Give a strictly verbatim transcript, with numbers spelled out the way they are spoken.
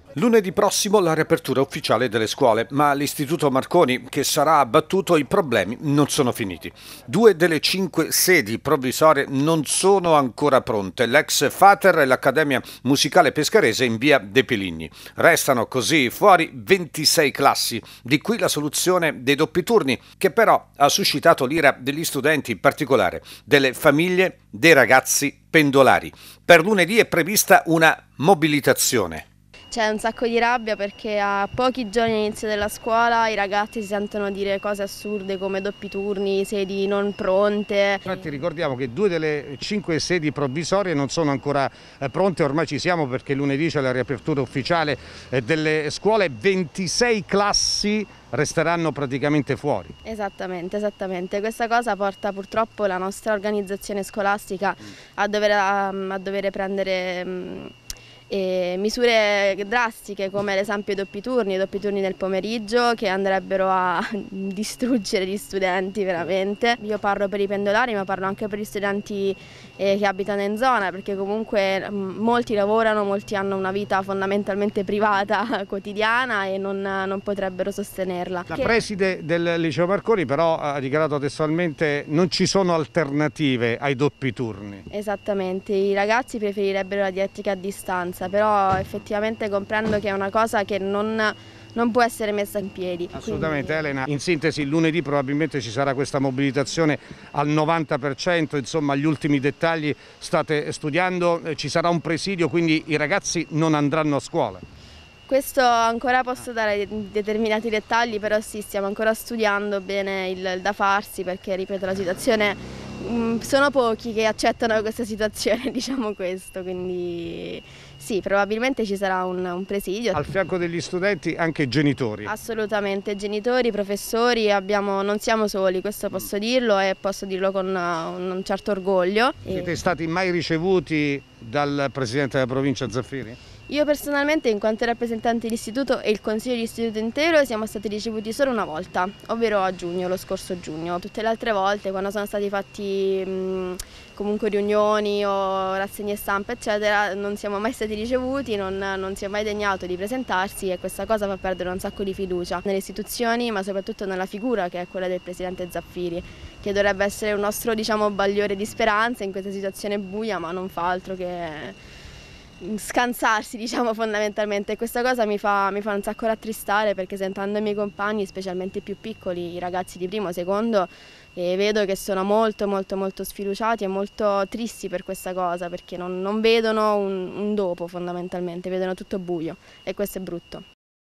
Lunedì prossimo la riapertura ufficiale delle scuole, ma all'Istituto Marconi, che sarà abbattuto, i problemi non sono finiti. Due delle cinque sedi provvisorie non sono ancora pronte, l'ex Fater e l'Accademia Musicale Pescarese in via De Peligni. Restano così fuori ventisei classi, di cui la soluzione dei doppi turni, che però ha suscitato l'ira degli studenti, in particolare delle famiglie dei ragazzi pendolari. Per lunedì è prevista una mobilitazione. C'è un sacco di rabbia perché a pochi giorni all'inizio della scuola i ragazzi si sentono dire cose assurde come doppi turni, sedi non pronte. Infatti ricordiamo che due delle cinque sedi provvisorie non sono ancora pronte, ormai ci siamo perché lunedì c'è la riapertura ufficiale delle scuole, ventisei classi resteranno praticamente fuori. Esattamente, esattamente. Questa cosa porta purtroppo la nostra organizzazione scolastica a dover, a, a dover prendere E misure drastiche come ad esempio i doppi turni, i doppi turni del pomeriggio che andrebbero a distruggere gli studenti veramente. Io parlo per i pendolari ma parlo anche per gli studenti eh, che abitano in zona, perché comunque molti lavorano, molti hanno una vita fondamentalmente privata quotidiana e non, non potrebbero sostenerla. La preside del Liceo Marconi però ha dichiarato testualmente non ci sono alternative ai doppi turni. Esattamente, i ragazzi preferirebbero la didattica a distanza, però effettivamente comprendo che è una cosa che non, non può essere messa in piedi. Assolutamente. Quindi... Elena, in sintesi lunedì probabilmente ci sarà questa mobilitazione al novanta per cento, insomma gli ultimi dettagli state studiando, ci sarà un presidio, quindi i ragazzi non andranno a scuola. Questo ancora posso dare determinati dettagli, però sì, stiamo ancora studiando bene il da farsi perché, ripeto, la situazione... sono pochi che accettano questa situazione, diciamo questo, quindi sì, probabilmente ci sarà un, un presidio. Al fianco degli studenti anche genitori? Assolutamente, genitori, professori, abbiamo, non siamo soli, questo posso dirlo e posso dirlo con un certo orgoglio. Siete stati mai ricevuti dal Presidente della provincia Zaffiri? Io personalmente, in quanto rappresentante dell'istituto e il consiglio di istituto intero, siamo stati ricevuti solo una volta, ovvero a giugno, lo scorso giugno. Tutte le altre volte, quando sono stati fatti mh, comunque riunioni o rassegne stampa eccetera, non siamo mai stati ricevuti, non, non si è mai degnato di presentarsi e questa cosa fa perdere un sacco di fiducia nelle istituzioni, ma soprattutto nella figura che è quella del Presidente Zaffiri, che dovrebbe essere un nostro, diciamo, bagliore di speranza in questa situazione buia, ma non fa altro che scansarsi, diciamo, fondamentalmente. Questa cosa mi fa, mi fa un sacco rattristare perché sentendo i miei compagni, specialmente i più piccoli, i ragazzi di primo, secondo, e vedo che sono molto molto molto sfiduciati e molto tristi per questa cosa perché non, non vedono un, un dopo fondamentalmente, vedono tutto buio e questo è brutto.